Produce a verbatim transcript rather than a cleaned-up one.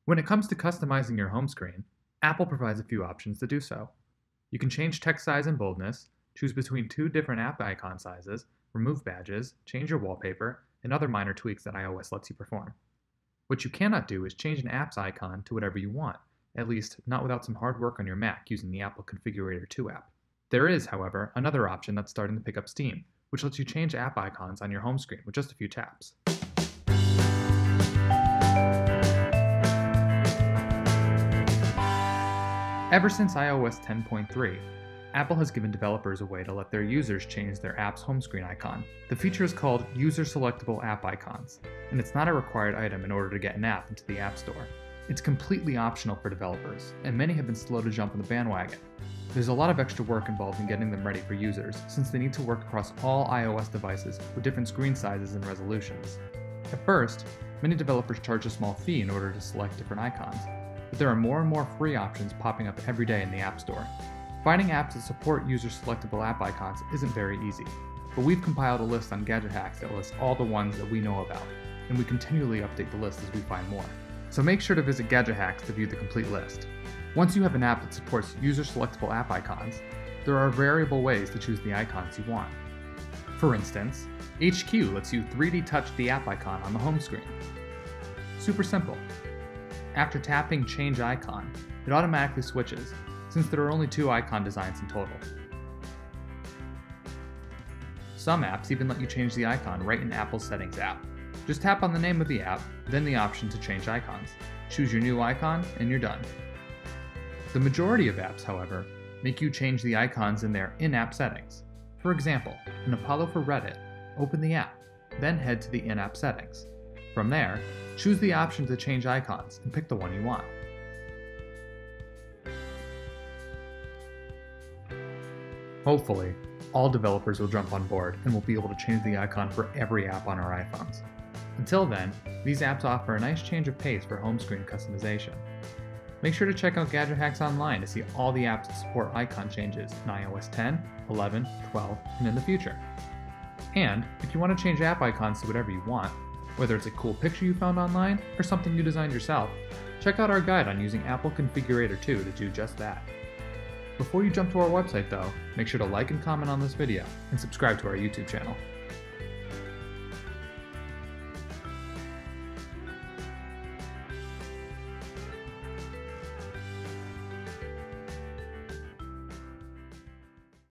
When it comes to customizing your home screen, Apple provides a few options to do so. You can change text size and boldness, choose between two different app icon sizes, remove badges, change your wallpaper, and other minor tweaks that iOS lets you perform. What you cannot do is change an app's icon to whatever you want, at least not without some hard work on your Mac using the Apple Configurator two app. There is, however, another option that's starting to pick up steam, which lets you change app icons on your home screen with just a few taps. Ever since iOS ten point three, Apple has given developers a way to let their users change their app's home screen icon. The feature is called User-Selectable app icons, and it's not a required item in order to get an app into the App Store. It's completely optional for developers, and many have been slow to jump on the bandwagon. There's a lot of extra work involved in getting them ready for users, since they need to work across all iOS devices with different screen sizes and resolutions. At first, many developers charge a small fee in order to select different icons, but there are more and more free options popping up every day in the App Store. Finding apps that support user-selectable app icons isn't very easy, but we've compiled a list on Gadget Hacks that lists all the ones that we know about, and we continually update the list as we find more. So make sure to visit Gadget Hacks to view the complete list. Once you have an app that supports user-selectable app icons, there are variable ways to choose the icons you want. For instance, H Q lets you three D touch the app icon on the home screen. Super simple. After tapping Change Icon, it automatically switches, since there are only two icon designs in total. Some apps even let you change the icon right in Apple's Settings app. Just tap on the name of the app, then the option to change icons. Choose your new icon, and you're done. The majority of apps, however, make you change the icons in their in-app settings. For example, in Apollo for Reddit, open the app, then head to the in-app settings. From there, choose the option to change icons and pick the one you want. Hopefully, all developers will jump on board and will be able to change the icon for every app on our iPhones. Until then, these apps offer a nice change of pace for home screen customization. Make sure to check out Gadget Hacks online to see all the apps that support icon changes in iOS ten, eleven, twelve, and in the future. And if you want to change app icons to whatever you want, whether it's a cool picture you found online or something you designed yourself, check out our guide on using Apple Configurator two to do just that. Before you jump to our website though, make sure to like and comment on this video and subscribe to our YouTube channel.